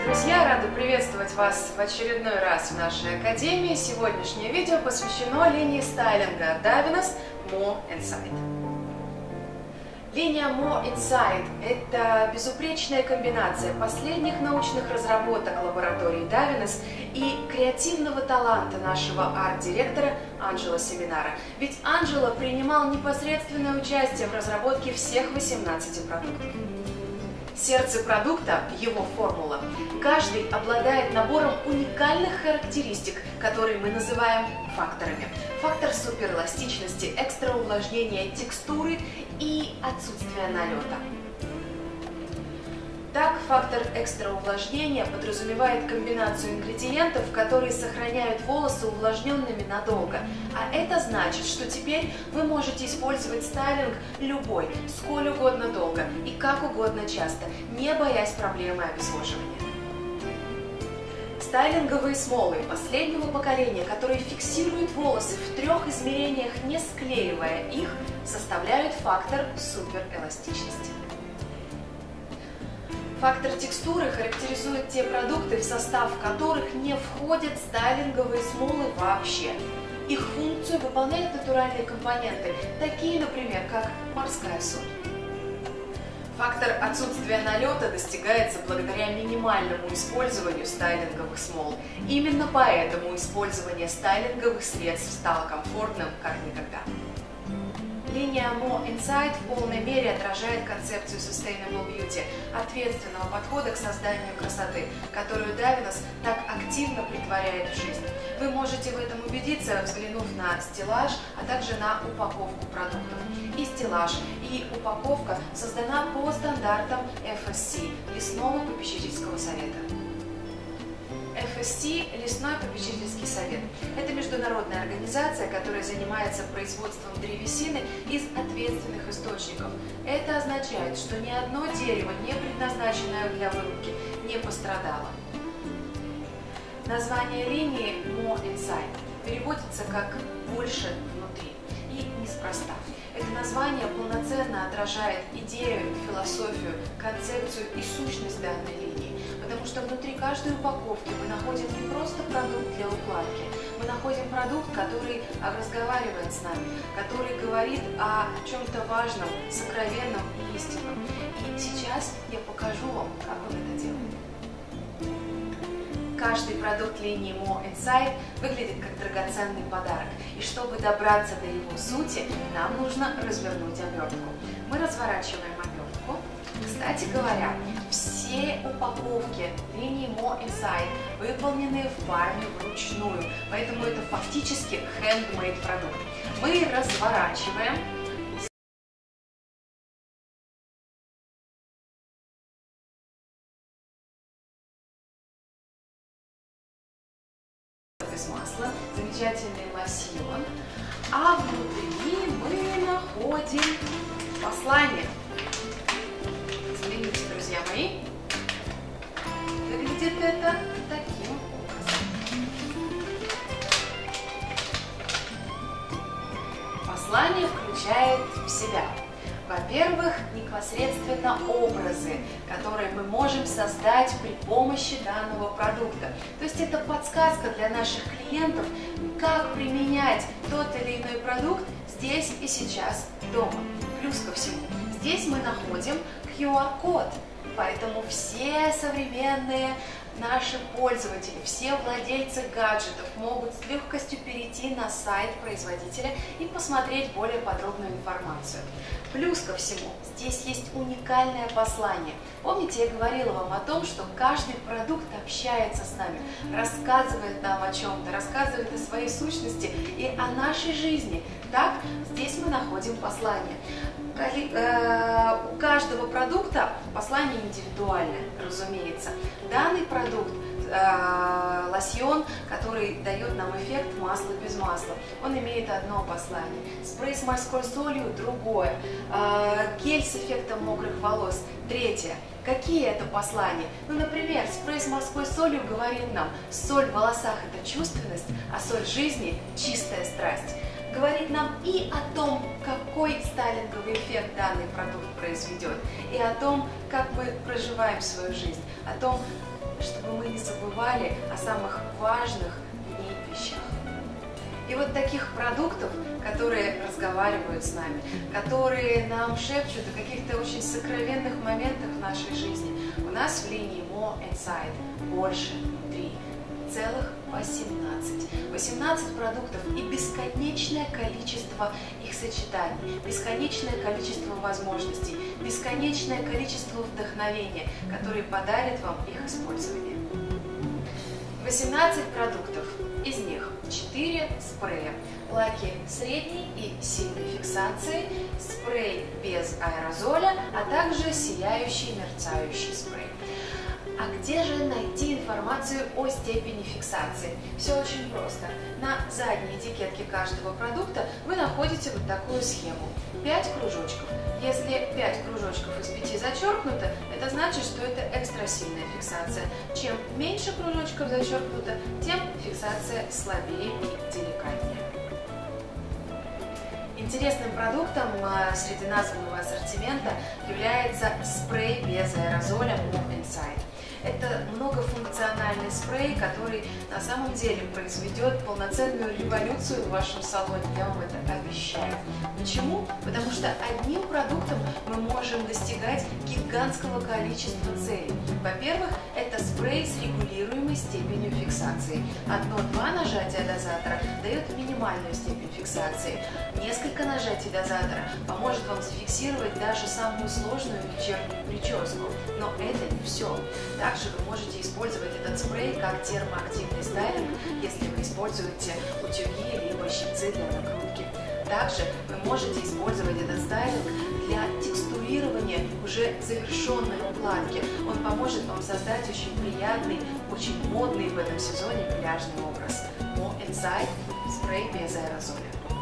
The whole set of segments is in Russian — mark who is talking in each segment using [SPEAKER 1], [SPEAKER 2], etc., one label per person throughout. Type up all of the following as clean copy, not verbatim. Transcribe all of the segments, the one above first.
[SPEAKER 1] Друзья, рада приветствовать вас в очередной раз в нашей академии. Сегодняшнее видео посвящено линии стайлинга Davinas More Insight. Линия More Insight – это безупречная комбинация последних научных разработок лаборатории Davinas и креативного таланта нашего арт-директора Анджело Семинара. Ведь Анджело принимал непосредственное участие в разработке всех 18 продуктов. Сердце продукта – его формула. Каждый обладает набором уникальных характеристик, которые мы называем факторами. Фактор суперэластичности, экстраувлажнения, текстуры и отсутствия налета. Так, фактор экстраувлажнения подразумевает комбинацию ингредиентов, которые сохраняют волосы увлажненными надолго. А это значит, что теперь вы можете использовать стайлинг любой, сколь угодно долго и как угодно часто, не боясь проблемы обезвоживания. Стайлинговые смолы последнего поколения, которые фиксируют волосы в 3 измерениях, не склеивая их, составляют фактор суперэластичности. Фактор текстуры характеризует те продукты, в состав которых не входят стайлинговые смолы вообще. Их функцию выполняют натуральные компоненты, такие, например, как морская соль. Фактор отсутствия налета достигается благодаря минимальному использованию стайлинговых смол. Именно поэтому использование стайлинговых средств стало комфортным как никогда. Линия More Insight в полной мере отражает концепцию Sustainable Beauty, ответственного подхода к созданию красоты, которую Davinas так активно претворяет в жизнь. Вы можете в этом убедиться, взглянув на стеллаж, а также на упаковку продуктов. И стеллаж, и упаковка создана по стандартам FSC – Лесного попечительского совета. FSC – Лесной попечительский совет. Это международная организация, которая занимается производством древесины из ответственных источников. Это означает, что ни одно дерево, не предназначенное для вырубки, не пострадало. Название линии More Insight переводится как «больше внутри». И неспроста. Это название полноценно отражает идею, философию, концепцию и сущность данной линии. Потому что внутри каждой упаковки мы находим не просто продукт для укладки, мы находим продукт, который разговаривает с нами, который говорит о чем-то важном, сокровенном и истинном. И сейчас я покажу вам, как он это делает. Каждый продукт линии More Insight выглядит как драгоценный подарок. И чтобы добраться до его сути, нам нужно развернуть обертку. Мы разворачиваем обертку. Кстати говоря, все упаковки линии More Insight выполнены в парме вручную, поэтому это фактически handmade продукт. Мы разворачиваем. Из масла, замечательный лосьон, а внутри мы находим послание. Смотрите, друзья мои, выглядит это таким образом. Послание включает в себя, во-первых, непосредственно образы, которые мы можем создать при помощи данного продукта. То есть это подсказка для наших клиентов, как применять тот или иной продукт здесь и сейчас дома. Плюс ко всему, здесь мы находим QR-код, поэтому все современные наши пользователи, все владельцы гаджетов могут с легкостью перейти на сайт производителя и посмотреть более подробную информацию. Плюс ко всему, здесь есть уникальное послание. Помните, я говорила вам о том, что каждый продукт общается с нами, рассказывает нам о чем-то, рассказывает о своей сущности и о нашей жизни. Так, здесь мы находим послание. У каждого продукта послание индивидуальное, разумеется. Данный продукт, лосьон, который дает нам эффект масла без масла, он имеет одно послание. Спрей с морской солью – другое. Гель с эффектом мокрых волос – третье. Какие это послания? Ну, например, спрей с морской солью говорит нам: соль в волосах – это чувственность, а соль жизни – чистая страсть. говорит нам и о том, какой стайлинговый эффект данный продукт произведет, и о том, как мы проживаем свою жизнь, о том, чтобы мы не забывали о самых важных в ней вещах. И вот таких продуктов, которые разговаривают с нами, которые нам шепчут о каких-то очень сокровенных моментах в нашей жизни, у нас в линии More Inside больше внутри. Целых 18. 18 продуктов и бесконечное количество их сочетаний, бесконечное количество возможностей, бесконечное количество вдохновения, которые подарят вам их использование. 18 продуктов, из них 4 спрея, лаки средней и сильной фиксации, спрей без аэрозоля, а также сияющий мерцающий спрей. А где же найти информацию о степени фиксации? Все очень просто. На задней этикетке каждого продукта вы находите вот такую схему. 5 кружочков. Если 5 кружочков из 5 зачеркнуто, это значит, что это экстрасильная фиксация. Чем меньше кружочков зачеркнуто, тем фиксация слабее и деликатнее. Интересным продуктом среди названного ассортимента является спрей без аэрозоля More Inside. Это многофункциональный спрей, который на самом деле произведет полноценную революцию в вашем салоне, я вам это обещаю. Почему? Потому что одним продуктом мы можем достигать гигантского количества целей. Во-первых, это спрей с регулируемой степенью фиксации. 1-2 нажатия дозатора дает минимальную степень фиксации. Несколько нажатий дозатора поможет вам зафиксировать даже самую сложную вечернюю прическу. Но это не все. Также вы можете использовать этот спрей как термоактивный стайлинг, если вы используете утюги либо щипцы для накрутки. Также вы можете использовать этот стайлинг для текстурирования уже завершенной укладки. Он поможет вам создать очень приятный, очень модный в этом сезоне пляжный образ. More Inside спрей без аэрозоля.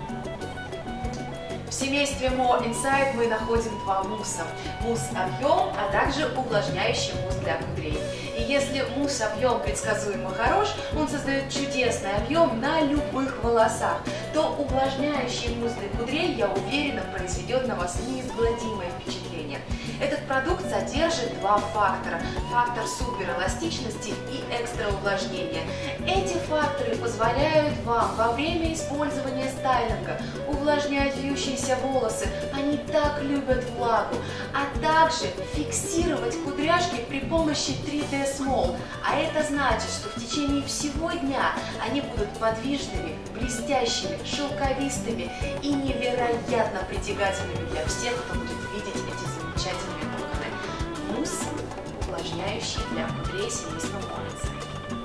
[SPEAKER 1] В семействе More Inside мы находим 2 мусса. Мусс объем, а также увлажняющий мусс для кудрей. И если мусс объем предсказуемо хорош, он создает чудесный объем на любых волосах, то увлажняющий мусс для кудрей, я уверена, произведет на вас неизгладимое впечатление. Этот продукт содержит 2 фактора. Фактор суперэластичности и экстраувлажнения. Эти факторы позволяют вам во время использования стайлинга увлажнять вьющиеся волосы. Они так любят влагу. А также фиксировать кудряшки при помощи 3D Small. А это значит, что в течение всего дня они будут подвижными, блестящими, шелковистыми и невероятно притягательными для всех, кто будет видеть эти замечательные локоны. Мусс, увлажняющий для кудрей семейства More Inside.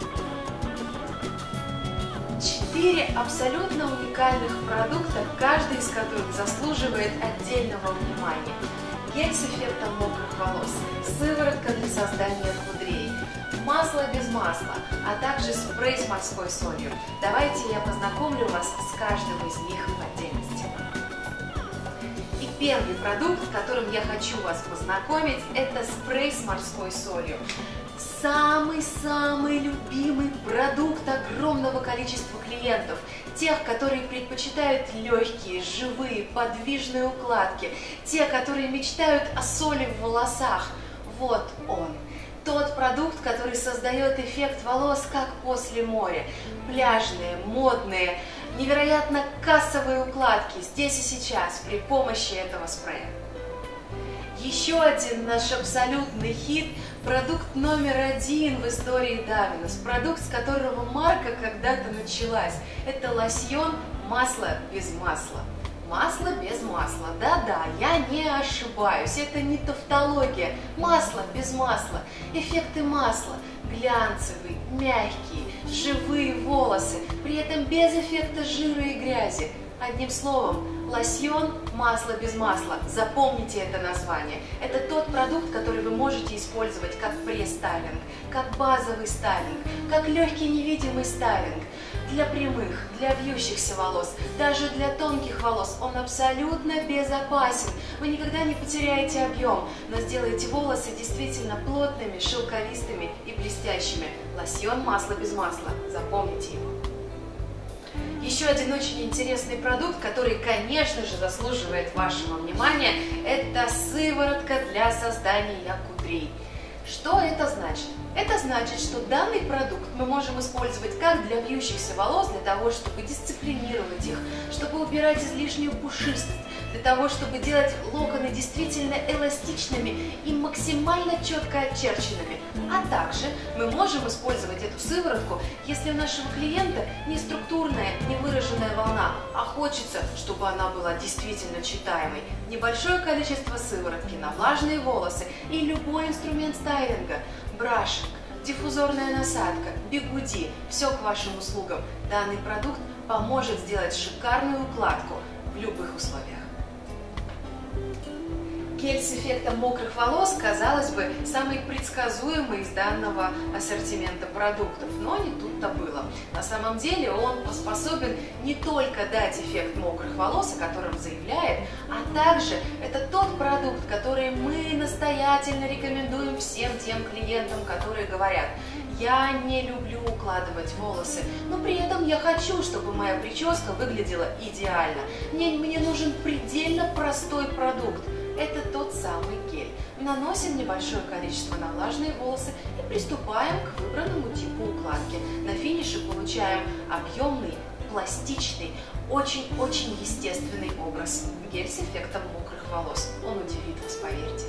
[SPEAKER 1] 4 абсолютно уникальных продукта, каждый из которых заслуживает отдельного внимания. Гель с эффектом мокрых волос, сыворотка для создания кудрей, масло без масла, а также спрей с морской солью. Давайте я познакомлю вас с каждым из них в отдельности. И первый продукт, которым я хочу вас познакомить, это спрей с морской солью. Самый-самый любимый продукт огромного количества клиентов, тех, которые предпочитают легкие, живые, подвижные укладки, те, которые мечтают о соли в волосах. Вот он, тот продукт, который создает эффект волос, как после моря. Пляжные, модные, невероятно кассовые укладки здесь и сейчас при помощи этого спрея. Еще один наш абсолютный хит, продукт номер 1 в истории Давинус, продукт, с которого марка когда-то началась. Это лосьон масло без масла. Масло без масла. Да-да, я не ошибаюсь, это не тавтология. Масло без масла. Эффекты масла. Глянцевый, мягкий, живые волосы, при этом без эффекта жира и грязи. Одним словом, лосьон масло без масла. Запомните это название. Это тот продукт, который вы можете использовать как престайлинг, как базовый стайлинг, как легкий невидимый стайлинг. Для прямых, для вьющихся волос, даже для тонких волос он абсолютно безопасен. Вы никогда не потеряете объем, но сделаете волосы действительно плотными, шелковистыми и блестящими. Лосьон масло без масла. Запомните его. Еще один очень интересный продукт, который, конечно же, заслуживает вашего внимания, это сыворотка для создания кудрей. Что это значит? Это значит, что данный продукт мы можем использовать как для вьющихся волос, для того, чтобы дисциплинировать их, чтобы убирать излишнюю пушистость, для того, чтобы делать локоны действительно эластичными и максимально четко очерченными. А также мы можем использовать эту сыворотку, если у нашего клиента не структурная, не выраженная волна, а хочется, чтобы она была действительно читаемой. Небольшое количество сыворотки на влажные волосы и любой инструмент стайлинга, брашинг, диффузорная насадка, бигуди – все к вашим услугам. Данный продукт поможет сделать шикарную укладку в любых условиях. Гель с эффектом мокрых волос, казалось бы, самый предсказуемый из данного ассортимента продуктов, но не тут-то было. На самом деле он способен не только дать эффект мокрых волос, о котором заявляет, а также это тот продукт, который мы настоятельно рекомендуем всем тем клиентам, которые говорят: я не люблю укладывать волосы, но при этом я хочу, чтобы моя прическа выглядела идеально. Мне нужен предельно простой продукт. Это тот самый гель. Наносим небольшое количество на влажные волосы и приступаем к выбранному типу укладки. На финише получаем объемный, пластичный, очень-очень естественный образ. Гель с эффектом мокрых волос. Он удивит вас, поверьте.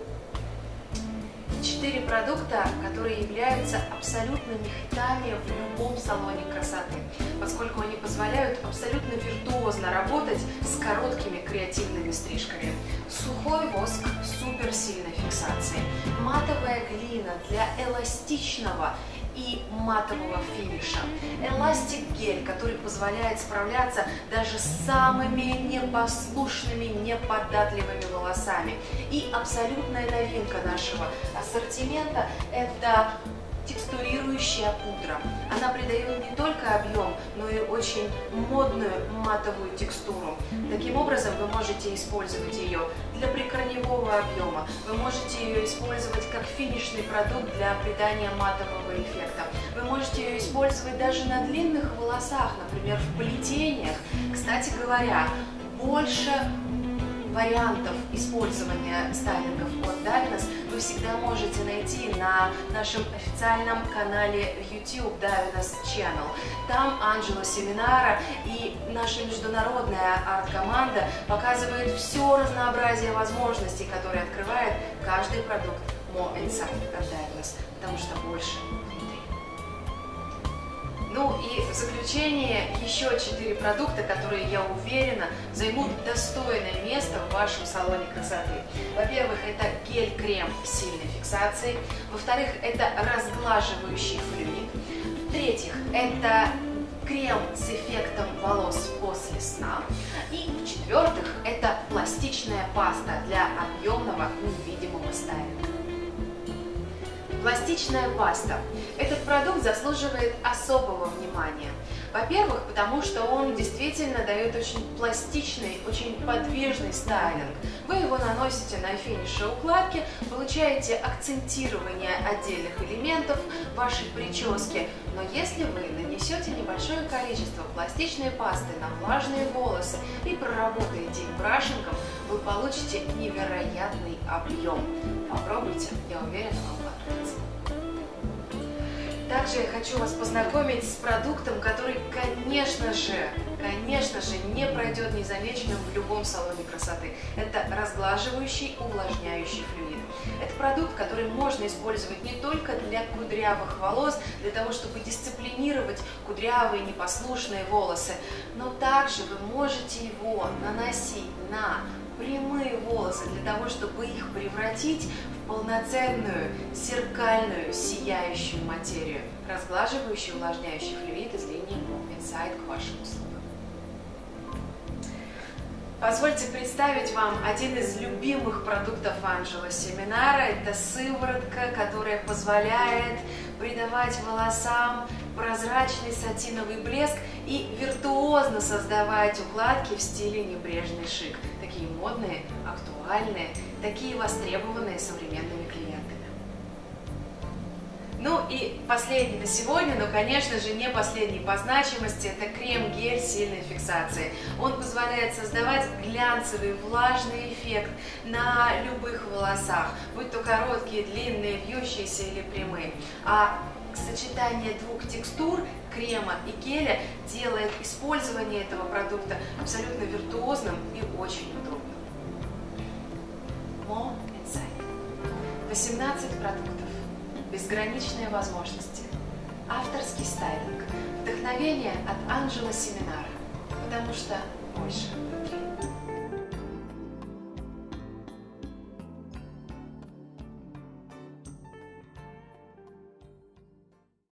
[SPEAKER 1] 4 продукта, которые являются абсолютными хитами в любом салоне красоты, поскольку они позволяют абсолютно виртуозно работать с короткими креативными стрижками. Сухой воск суперсильной фиксации, матовая глина для эластичного и матового финиша, эластик гель, который позволяет справляться даже с самыми непослушными, неподатливыми волосами. И абсолютная новинка нашего ассортимента – это текстурирующая пудра. Она придает не только объем, но и очень модную матовую текстуру. Таким образом, вы можете использовать ее для прикорневого объема, вы можете ее использовать как финишный продукт для придания матового эффекта. Вы можете ее использовать даже на длинных волосах, например, в плетениях. Кстати говоря, больше вариантов использования стайлингов от Davinas вы всегда можете найти на нашем официальном канале в YouTube Davinas Channel. Там Анджело Семинара и наша международная арт-команда показывает все разнообразие возможностей, которые открывает каждый продукт More Insight от Davinas, потому что больше внутри. Ну и в заключение еще 4 продукта, которые, я уверена, займут достойное место в вашем салоне красоты. Во-первых, это гель-крем с сильной фиксацией. Во-вторых, это разглаживающий флюид. В-третьих, это крем с эффектом волос после сна. И в-четвертых, это пластичная паста для объемного невидимого стайлинга. Пластичная паста. Этот продукт заслуживает особого внимания. Во-первых, потому что он действительно дает очень пластичный, очень подвижный стайлинг. Вы его наносите на финише укладки, получаете акцентирование отдельных элементов вашей прически. Но если вы нанесете небольшое количество пластичной пасты на влажные волосы и проработаете их брашингом, вы получите невероятный объем. Попробуйте, я уверена, вам понравится. Также я хочу вас познакомить с продуктом, который, конечно же, не пройдет незамеченным в любом салоне красоты. Это разглаживающий, увлажняющий флюид. Это продукт, который можно использовать не только для кудрявых волос, для того, чтобы дисциплинировать кудрявые, непослушные волосы, но также вы можете его наносить на прямые волосы для того, чтобы их превратить в полноценную, зеркальную, сияющую материю. Разглаживающий, увлажняющий флюид из линии More Insight к вашим услугам. Позвольте представить вам один из любимых продуктов Анджело Семинара. Это сыворотка, которая позволяет придавать волосам прозрачный сатиновый блеск и виртуозно создавать укладки в стиле небрежный шик. Такие модные, актуальные, такие востребованные современными клиентами. Ну и последний на сегодня, но, конечно же, не последний по значимости, это крем-гель сильной фиксации. Он позволяет создавать глянцевый, влажный эффект на любых волосах, будь то короткие, длинные, вьющиеся или прямые. А сочетание двух текстур, крема и геля, делает использование этого продукта абсолютно виртуозным и очень удобным. More Inside. 18 продуктов. Безграничные возможности, авторский стайлинг, вдохновение от Анджело Семинара, потому что больше внутри.